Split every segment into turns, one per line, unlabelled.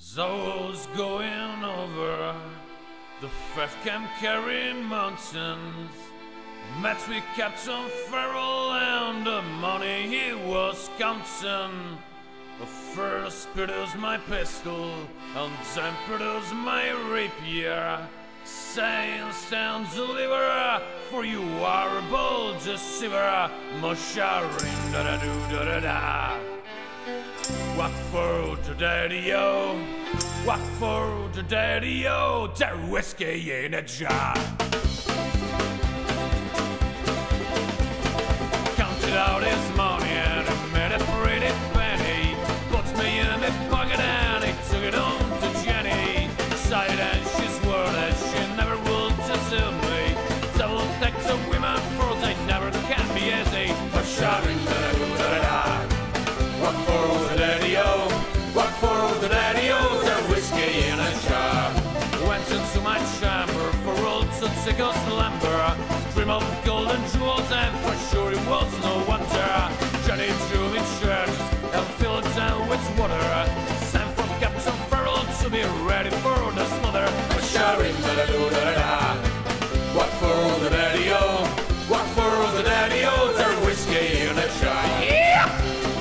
Those going over the Fife Camp carrying mountains met with Captain Farrell and the money he was counting. First produced my pistol and then produced my rapier, saying stand deliver, for you are a bold deceiver. Musharing da da do da da da. Walk for the daddy-o, walk for the daddy-o, their whiskey in a jar. Counted out his money and he made a pretty penny, put me in his pocket and he took it home to Jenny. Sighed and she swore that she never would desert me. Double take the women for they never can be easy. But shouting da-da-do-da-da-da. Walk for the daddy-o, walk for the daddy-o, their whiskey in a jar. Went into my chamber for old Tootsigo's slumber. Dream of golden jewels and for sure it was no wonder. Johnny drew me churches and filled it down with water. Sent from Captain Farrell to be ready for the smother. Sharing da-da-do-da-da-da. Walk for the daddy-o, walk for the daddy-o, their whiskey in a jar. Yeah!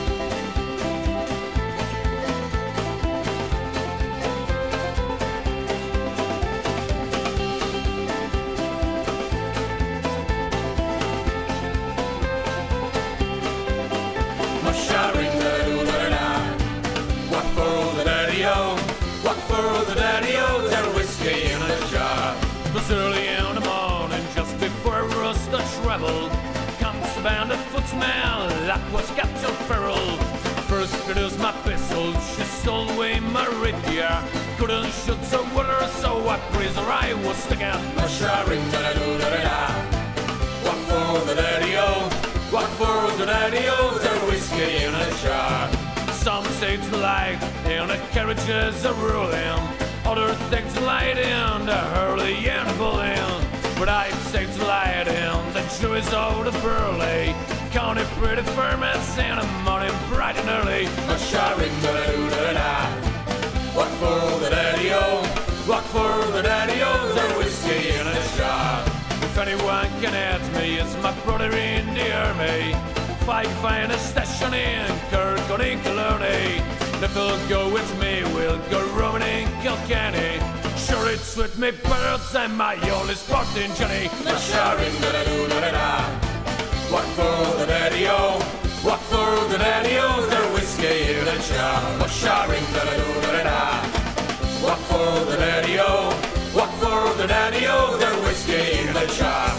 Walk for the daddy-o, their whiskey in a jar. It was early in the morning, just before us to travel. Comes the band of footmen, that was Captain Farrell. First produced my pistol, she stole away my rapier. Couldn't shoot the water, so I praised her, I was sticking. Sharing da-da-do-da-da-da. Walk for the daddy-o, walk for the daddy-o, their whiskey in a jar. Some take delight in the carriages are rolling, others take delight in the hurly and the bullying. But I take delight in the joys of the burly, counting pretty ferments in the morning bright and early. Sharing da-da-do-da-da-da. Walk for the daddy-o, walk for the daddy-o, their whiskey in a jar. If anyone can add me, it's my brother in the army. If I find a station in Kirkcaldy, Killarney, if he'll go with me, we'll go roaming in Kilkenny. Sure, it's with me birds and my only sporting Johnny. Sharing da-da-do-da-da-da. Walk for the daddy-o, walk for the daddy-o, their whiskey in a jar. Sharing da-da-do-da-da-da. Walk for the daddy-o, walk for the daddy-o, their whiskey in a jar.